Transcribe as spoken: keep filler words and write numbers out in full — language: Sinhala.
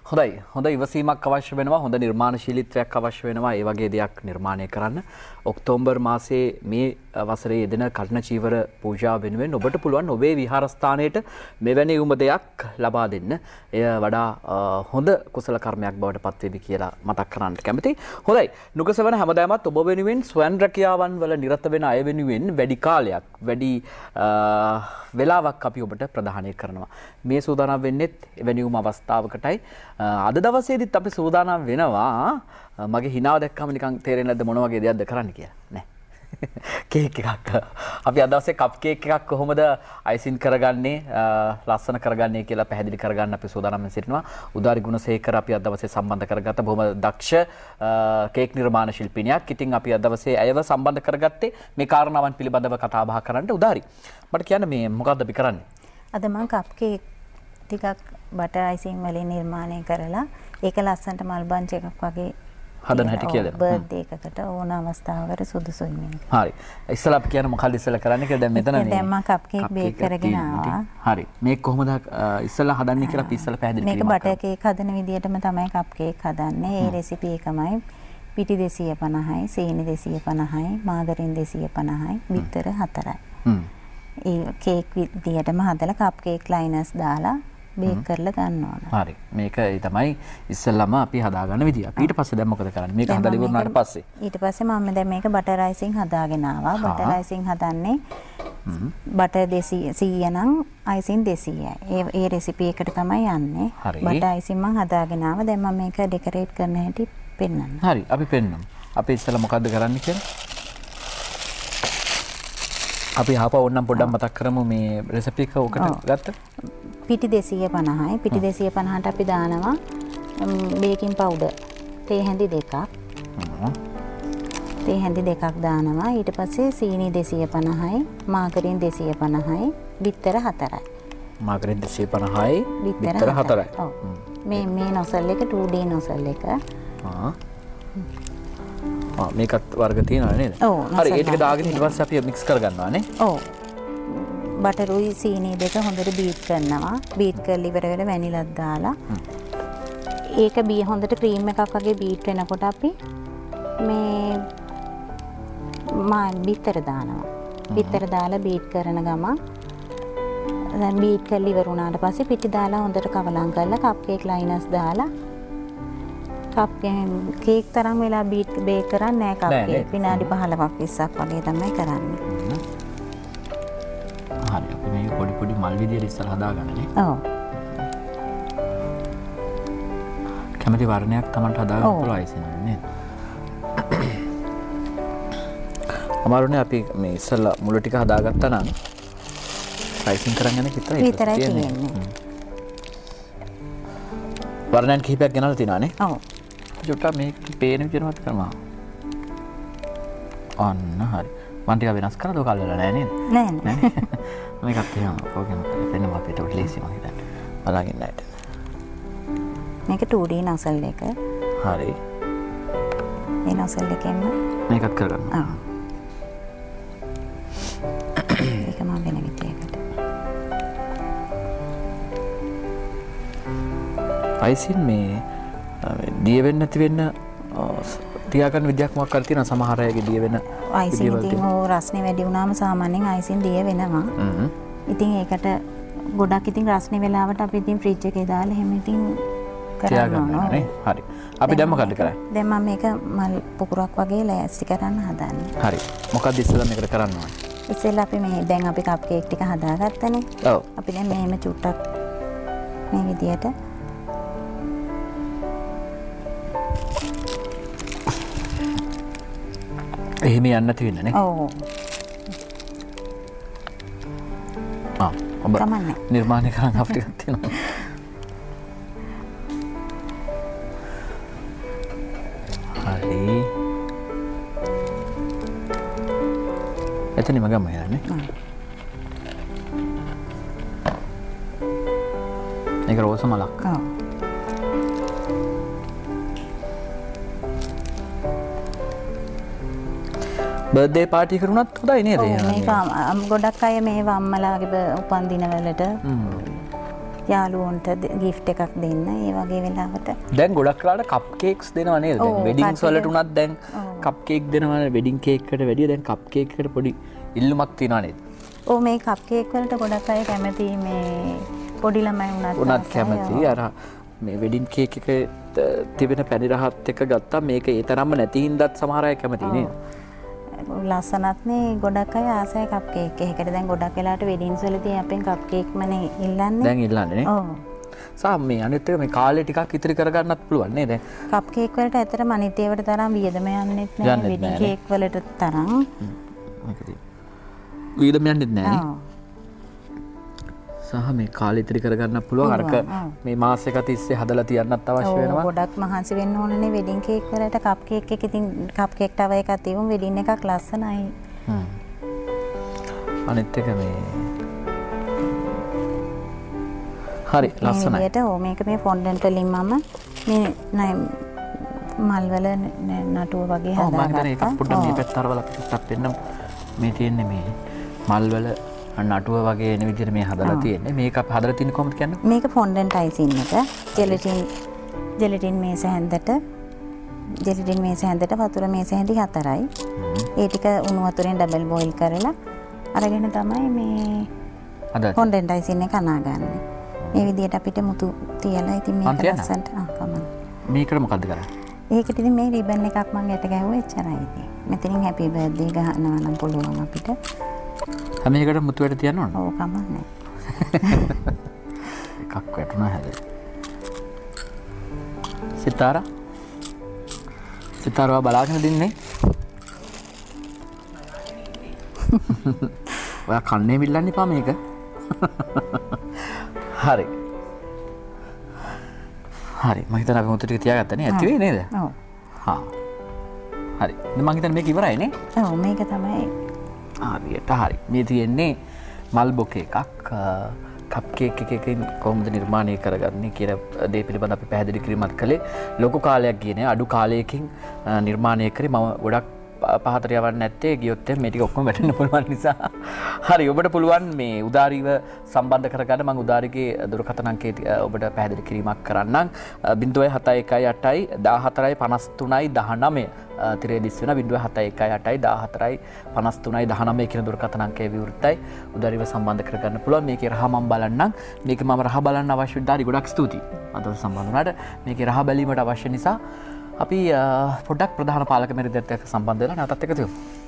හොඳයි හොඳ ඉවසීමක් අවශ්‍ය වෙනවා හොඳ නිර්මාණශීලීත්වයක් අවශ්‍ය වෙනවා ඒ වගේ දෙයක් නිර්මාණය කරන්න ඔක්තෝබර් මාසයේ මේ වසරේ යෙදෙන කර්ණ චීවර පූජාව වෙනුවෙන් ඔබට පුළුවන් ඔබේ විහාරස්ථානයට මෙවැනි උම දෙයක් ලබා දෙන්න එය වඩා හොඳ කුසල කර්මයක් බවට පත් වෙවි කියලා මතක් කරන්න කැමතියි හොඳයි නුගසවන හැමදාමත් ඔබ වෙනුවෙන් ස්වයං රැකියාවන් වල නිරත වෙන අය වෙනුවෙන් වැඩි කාලයක් වැඩි වෙලාවක් අපි ඔබට ප්‍රදානය කරනවා මේ සූදානම් වෙන්නෙත් එවැනි උම අවස්ථාවකටයි අද දවසේදීත් අපි සූදානම් වෙනවා මගේ හිනාව දැක්කම නිකන් තේරෙන්නේ නැද්ද මොන වගේ දෙයක්ද කරන්න කියලා නෑ කේක් එකක් අපි අද දවසේ කප් කේක් එකක් කොහොමද අයිසින් කරගන්නේ ලස්සන කරගන්නේ කියලා පැහැදිලි කරගන්න අපි සූදානම් වෙ සිටිනවා උදාරි ගුණසේකර අපි අද දවසේ සම්බන්ධ කරගත්ත බොහොම දක්ෂ කේක් නිර්මාණ ශිල්පිනියක්. ඉතින් අපි අද දවසේ අයව සම්බන්ධ කරගත්තේ මේ කාරණාවන් පිළිබඳව කතා බහ කරන්න. උදාරි මට කියන්න මේ මොකද්ද අපි කරන්නේ? අද මම කප් කේක් ටිකක් බටර් අයිසින් වලින් නිර්මාණය කරලා ඒක ලස්සනට මල් බන්ච් එකක් වගේ හදන හැටි කියලා දෙනවා. බර්ත්ඩේ එකකට ඕන අවස්ථාවකට සුදුසුයි මේක. හරි. ඉස්සලා අපි කියන්නේ මොකක්ද ඉස්සලා කරන්න කියලා දැන් මෙතන මේ. දැන් මම කප් කේක් බේක් කරගෙන ආවා. හරි. මේක කොහොමද ඉස්සලා හදන්නේ කියලා අපි ඉස්සලා පැහැදිලි මේක බටර් කේක් හදන විදිහටම තමයි කප් කේක් හදන්නේ. ඒ රෙසිපි එකමයි. පිටි දෙසිය පනහයි, සීනි දෙසිය පනහයි, මාගරින් දෙසිය පනහයි, බිත්තර හතරයි. හ්ම්. ඒ කේක් විදිහටම හදලා කප් කේක් ලයිනර්ස් දාලා බේක් කරලා ගන්න ඕන. හරි. මේක තමයි ඉස්සෙල්ලාම අපි හදාගන්න විදිය. අපි ඊට පස්සේ දැන් මොකද කරන්නේ? මේක හදලා ඉවරනාට පස්සේ. ඊට පස්සේ මම දැන් මේක බටර් අයිසින් හදාගෙන ආවා. බටර් අයිසින් හදන්නේ බටර් දෙසිය නම් අයිසින් දෙසියයි. ඒ ඒ රෙසිපි එකට තමයි යන්නේ. බටර් අයිසින් මම හදාගෙන ආවා. දැන් මම මේක ඩෙකොරේට් කරන හැටි පෙන්නන්න. හරි. අපි පෙන්නමු. අපි ඉස්සෙල්ලා මොකද්ද කරන්න කියලා? අපි ආපහු ඕනම් පොඩ්ඩක් මතක් කරමු මේ රෙසිපි එක ඔකට ගත්ත. පිටි දෙසිය පනහයි පිටි දෙසිය පනහට අපි දානවා බේකින් පවුඩර් තේ හැඳි දෙකක් තේ හැඳි දෙකක් දානවා ඊට පස්සේ සීනි දෙසිය පනහයි මාගරින් දෙසිය පනහයි බිත්තර හතරයි මාගරින් දෙසිය පනහයි බිත්තර හතරයි ඔව් මේ මේ නොසල් එක टू डी නොසල් එක ආ ආ මේකත් වර්ග තියෙනවා නේද හරි ඒ ටික දාගෙන ඊට පස්සේ අපි මික්ස් කරගන්නවා නේ ඔව් බටරුයි සීනි දෙක හොඳට බීට් කරනවා බීට් කරලා ඉවර වෙලා වැනිලක් දාලා ඒක බී හොඳට ක්‍රීම් එකක් වගේ බීට් වෙනකොට අපි මේ මා බිත්තර දානවා බිත්තර දාලා බීට් කරන ගමන් දැන් බීට් කරලා ඉවර වුණාට පස්සේ පිටි දාලා හොඳට කවලම් කරලා කප් කේක් ලයිනර්ස් දාලා කප් කේක් තරම් වෙලා බීට් බේක් කරන්නේ නැහැ කප් කේක් විනාඩි පහළොවක් විස්සක් වගේ තමයි කරන්නේ හරි අපි මේ පොඩි පොඩි මල් විදියට ඉස්සර හදාගන්නනේ. ඔව්. කැමති වර්ණයක් Tamanට හදාගන්න පුළුවන් අයිසින් නේද? අමාරුනේ අපි මේ ඉස්සලා මුල ටික හදාගත්තා නම් අයිසින් කරන් යන කිතරයි විතරයි තියෙන්නේ. වර්ණයන් කිහිපයක් ගෙනල්ලා තියනවානේ. ඔව්. ජොට්ටා මේක පේන විදිහට කරනවා. අන්න හරි. මන් ටික වෙනස් කරලා ඔක අල්ලලා නැහැ නේද? නෑ නෑ. මේකත් එහෙම ප්‍රෝග්‍රෑම් කරලා දෙන්න අපිට ඔය ලේසි මම හිතන්නේ. බලාගෙන නැට. මේක टू डी නොසල් එක. හරි. මේ නොසල් එකෙන්ම මේකත් කරගන්න. ආ. ඒක මම වෙන විදියකට. අයිසින් මේ දිය වෙන්න නැති වෙන්න තියාගන්න විදියක් මොකක් හරි තියෙනවා සමහර අයගේ දිය වෙන අයිසින් ඉතින් ඕ රස්නේ වැඩි වුණාම සාමාන්‍යයෙන් අයිසින් දිය වෙනවා. හ්ම්. ඉතින් ඒකට ගොඩක් ඉතින් රස්නේ වෙලාවට අපි ඉතින් ෆ්‍රිජ් එකේ දාලා එහෙම ඉතින් කරන්න ඕනේ. හරි. අපි දැන් මොකද්ද කරන්නේ? දැන් මම මේක මල් පුපුරක් වගේ ලෑස්ති කරන්න හදන්නේ. හරි. මොකද්ද ඉස්සෙල්ලා මේකට කරන්න ඕනේ? ඉස්සෙල්ලා අපි මේ දැන් අපි කප් කේක් ටික හදාගත්තනේ. ඔව්. අපි දැන් මෙහෙම චුට්ටක් මේ විදියට එහෙම යන්න නැති වෙන්න නේ. ඔව්. ආ ඔබ නිර්මාණය කරන්න අපිට තියෙනවා. හරි. එතනම ගම යන්නේ. ඒක රෝස මලක්. ඔව්. බර්ත්ඩේ පාටි කරුණත් හොඳයි නේද? මේක ගොඩක් අය මේ අම්මලාගේ උපන්දින වලට යාළුවන්ට gift එකක් දෙන්න ඒ වගේ වෙලාවට දැන් ගොඩක් වෙලාවට කප් කේක්ස් දෙනවා නේද දැන් වෙඩින්ග්ස් වලට උනත් දැන් කප් කේක් දෙනවා වෙඩින් කේක් එකට වැඩිය දැන් කප් කේක් එකට පොඩි ඉල්ලුමක් තියෙනවා නේද ඔව් මේ කප් කේක් වලට ගොඩක් අය කැමති මේ පොඩි ළමයි උනත් උනත් කැමති අර මේ වෙඩින් කේක් එක තිබෙන පැණි රහත් එක ගත්තා මේක ඒ තරම්ම නැති හින්දාත් සමහර අය කැමති නේද ලස්සනත් නේ ගොඩක් අය ආසයි කප් කේක් එකකට දැන් ගොඩක් වෙලාවට වෙඩින්ස් වලදී අපෙන් කප් කේක් මනේ ඉල්ලන්නේ දැන් ඉල්ලන්නේ නේ ඔව් සාම මේ අනිත් එක මේ කාලේ ටිකක් ඉතිරි කරගන්නත් පුළුවන් නේ දැන් කප් කේක් වලට ඇත්තටම අනිත් ඒවට තරම් වියදම යන්නෙත් නෑ වෙඩින් කේක් වලට තරම් වියදම යන්නෙත් නෑ නේ සහ මේ කාලේ ඉතිරි කරගන්න පුළුවන් අරක මේ මාසෙක තිස්සේ හදලා තියන්නත් අවශ්‍ය වෙනවා ගොඩක් මහන්සි වෙන්න ඕනනේ වෙඩින් කේක් වලට කප් කේක් එක ඉතින් කප් කේක් තව එකක් තියමු වෙඩින් එකක් ලස්සනයි හ්ම් අනිත් එක මේ හරි ලස්සනයි මේ විදියට ඕ මේක මේ ෆොන්ඩන්ට් වලින් මම මේ නයි මල් වල නටුව වගේ හදාගත්තා ඔව් මම හිතන්නේ ඒක පොඩ්ඩක් මේ පැත්ත අරවල පිටක් දෙන්න මේ තියෙන්නේ මේ මල් වල නටුව වගේ එන විදිහට මේ හදලා තියෙන්නේ. මේක අපි හදලා තියෙන්නේ කොහොමද කියන්නේ? මේක ෆොන්ඩන්ට් අයිසින් එක. ජෙලටින් ජෙලටින් මේස හැන්දට ජෙලටින් මේස හැන්දට වතුර මේස හැඳි හතරයි. ඒ ටික උණු වතුරෙන් ඩබල් බෝයිල් කරලා අරගෙන තමයි මේ හදලා ෆොන්ඩන්ට් අයිසින් එක අනාගන්නේ. මේ විදිහට අපිට මුතු තියලා ඉතින් මේක ලස්සනට ආ කමන්න. මේකට මොකද්ද කරන්නේ? ඒකට ඉතින් මේ රිබන් එකක් මම යට ගැහුවා එච්චරයි ඉතින්. මෙතනින් හැපි බර්ත්ඩේ ගහනවා නම් පුළුවන් අපිට. හැම එකකට මුතු වැට තියන්න ඕන. ඔව් කමන්නේ. එකක් වැටුණා හැබැයි. සිතාරා. සිතාරා බලාගෙන දින්නේ. ඔයා කන්නේ මිල්ලන්න එපා මේක. හරි. හරි. මම හිතන අපි මුතු ටික තියාගත්තා නේ. ඇති වෙයි නේද? ඔව්. හා. හරි. මම හිතන්නේ මේක ඉවරයි නේ? ඔව් මේක තමයි හරියට හරි මේ තියෙන්නේ මල් බොකේ එකක් කප් කේක් එකකින් කොහොමද නිර්මාණය කරගන්නේ කියන දේ පිළිබඳව අපි පැහැදිලි කිරීමක් කළේ ලොකු කාලයක් ගියේ නෑ අඩු කාලයකින් නිර්මාණය කරේ මම ගොඩක් පහතට යවන්නේ නැත්තේ ගියොත් මේ ටික ඔක්කොම වැටෙන්න පුළුවන් නිසා හරි ඔබට පුළුවන් මේ උදාරීව සම්බන්ධ කරගන්න මම උදාරිගේ දුරකථන අංකය ඔබට පැහැදිලි කිරීමක් කරන්නම් zero seven one one eight fourteen five three nineteen තිරේ දිස් වෙන zero seven one one eight fourteen five three nineteen කියන දුරකථන අංකය විවෘතයි උදාරීව සම්බන්ධ කරගන්න පුළුවන් මේකේ රහ මම බලන්නම් මේක මම රහ බලන්න අවශ්‍ය උදාරි ගොඩක් ස්තුතියි අද සම්බන්ධ වුණාට මේකේ රහ බැලීමට අවශ්‍ය නිසා අපි පොඩ්ඩක් ප්‍රධාන පාලක මැදිරියත් එක්ක සම්බන්ධ වෙලා නැවතත් එකතු වෙමු